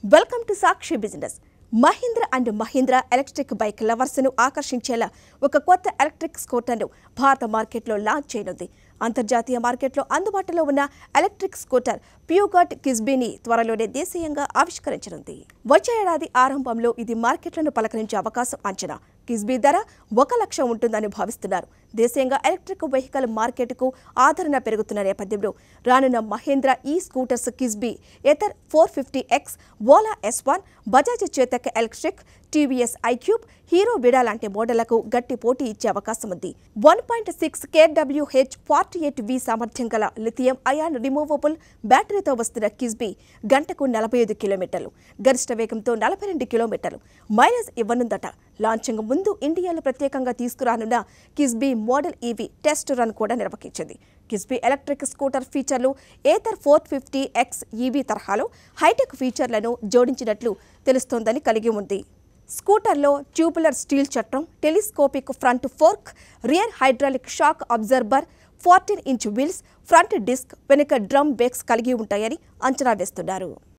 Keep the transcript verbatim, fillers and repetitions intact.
Welcome to Sakshi business. Mahindra and Mahindra electric bike lovers ను ఆకర్షించేలా ఒక కొత్త ఎలక్ట్రిక్ స్కూటర్ను భారత మార్కెట్లో లాంచ్ చేయనుంది. అంతర్జాతీయ మార్కెట్లో అందుబాటులో ఉన్న ఎలక్ట్రిక్ స్కూటర్ ప్యూగట్ కిస్బీని త్వరలోనే దేశీయంగా ఆవిష్కరించనుంది. వచ్చే ఏడాది ఆరంభంలో ఇది మార్కెట్లను పలకరించే అవకాశం అంచనా. కిస్బీ ధర ఒక లక్ష ఉంటుందని భావిస్తున్నారు. దేశీయంగా ఎలక్ట్రిక్ వెహికల్ మార్కెట్కు ఆదరణ పెరుగుతున్న నేపథ్యంలో రానున్న మహీంద్ర ఈ scooters Kisbee, Ather four fifty X, Ola S one, Bajaj Chetak electric, TVS iQube, Hero Vida లాంటి మోడళ్లకు గట్టి పోటీ ఇచ్చే అవకాశం ఉంది. వన్ పాయింట్ సిక్స్ కేడబ్ల్యూహెచ్ ఫార్టీ ఎయిట్ వి సామర్థ్యం గల లిథియం అయాన్ రిమూవబుల్ బ్యాటరీతో వస్తున్న కిస్బీ గంటకు నలభై ఐదు కిలోమీటర్లు, గరిష్ట వేగంతో నలభై రెండు కిలోమీటర్లు మైలేజ్ ఇవ్వనుందట. లాంచింగ్ ముందు ఇండియాలో ప్రత్యేకంగా తీసుకురానున్న Kisbee model EV test run కూడా నిర్వహించింది. కిస్బీ ఎలక్ట్రిక్ స్కూటర్ ఫీచర్లు Ather four fifty X EV తరహాలో హైటెక్ ఫీచర్లను జోడించినట్లు తెలుస్తోందని కలిగి ఉంది. స్కూటర్లో ట్యూబులర్ స్టీల్ చట్రం, telescopic front fork, rear hydraulic shock absorber, fourteen inch wheels, front disc, వెనుక డ్రమ్ బేక్స్ కలిగి ఉంటాయని అంచనా వేస్తున్నారు.